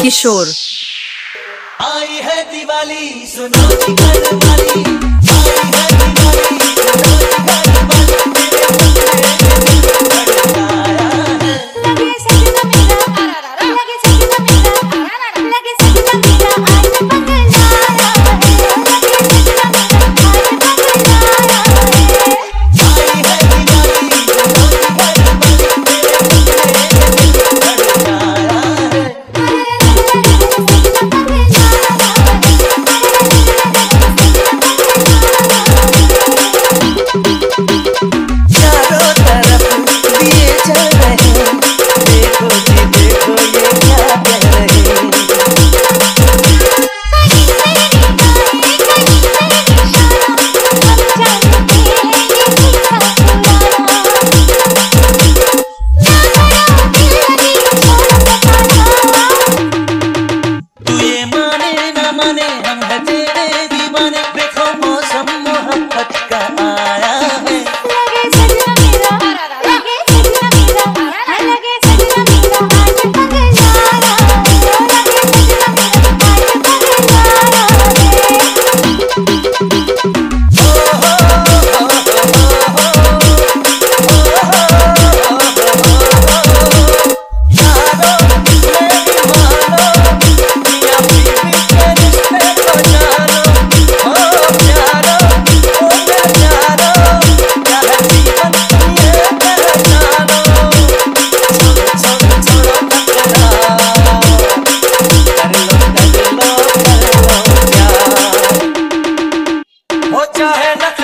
किशोर। आई है दिवाली सुनो जी घर वाली, आई है दिवाली सुनो जी घर वाली, मेरे लगे सजना मेरा लगे सजना मेरा लगे सजना मेरा आज पगलाया है, लगे सजना मेरा आज पगलाया है। आई है दिवाली सुनो जी घर वाली, मेरे चाहे न